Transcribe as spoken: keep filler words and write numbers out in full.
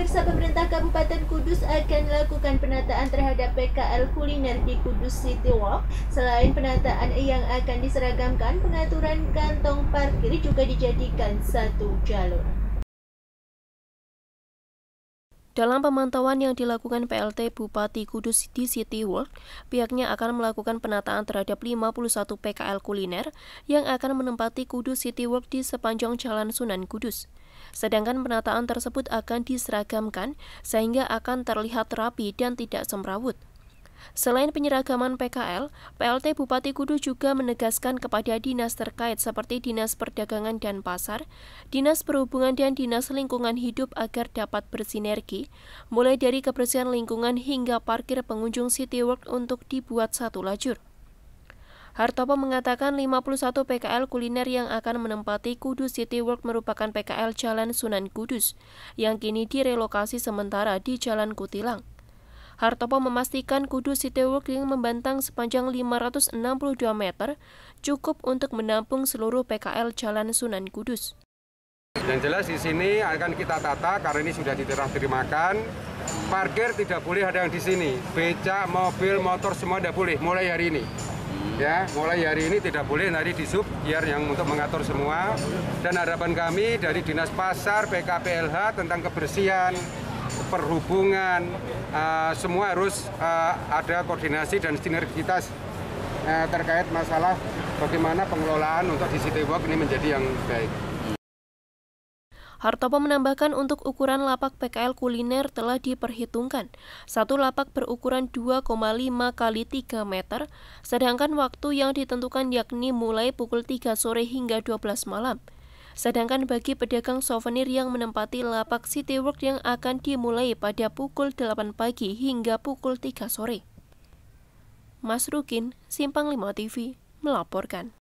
Pemirsa, pemerintah Kabupaten Kudus akan melakukan penataan terhadap P K L kuliner di Kudus City Walk. Selain penataan yang akan diseragamkan, pengaturan kantong parkir juga dijadikan satu jalur. Dalam pemantauan yang dilakukan P L T Bupati Kudus di City Walk, pihaknya akan melakukan penataan terhadap lima puluh satu P K L kuliner yang akan menempati Kudus City Walk di sepanjang Jalan Sunan Kudus. Sedangkan penataan tersebut akan diseragamkan sehingga akan terlihat rapi dan tidak semrawut. Selain penyeragaman P K L, P L T Bupati Kudus juga menegaskan kepada dinas terkait seperti Dinas Perdagangan dan Pasar, Dinas Perhubungan dan Dinas Lingkungan Hidup agar dapat bersinergi, mulai dari kebersihan lingkungan hingga parkir pengunjung City Walk untuk dibuat satu lajur. Hartopo mengatakan lima puluh satu P K L kuliner yang akan menempati Kudus City Walk merupakan P K L Jalan Sunan Kudus, yang kini direlokasi sementara di Jalan Kutilang. Hartopo memastikan Kudus City Walk yang membentang sepanjang lima ratus enam puluh dua meter cukup untuk menampung seluruh P K L Jalan Sunan Kudus. Yang jelas di sini akan kita tata karena ini sudah diterah terimakan. Parkir tidak boleh ada yang di sini. Becak, mobil, motor semua tidak boleh mulai hari ini. Ya, mulai hari ini tidak boleh, nanti di sub biar yang untuk mengatur semua. Dan harapan kami dari Dinas Pasar, P K P L H tentang kebersihan, perhubungan, uh, semua harus uh, ada koordinasi dan sinergitas uh, terkait masalah bagaimana pengelolaan untuk di City Walk ini menjadi yang baik. Hartopo menambahkan untuk ukuran lapak P K L kuliner telah diperhitungkan. Satu lapak berukuran dua koma lima kali tiga meter, sedangkan waktu yang ditentukan yakni mulai pukul tiga sore hingga dua belas malam. Sedangkan bagi pedagang souvenir yang menempati lapak City Walk yang akan dimulai pada pukul delapan pagi hingga pukul tiga sore. Mas Rukin, Simpang lima T V, melaporkan.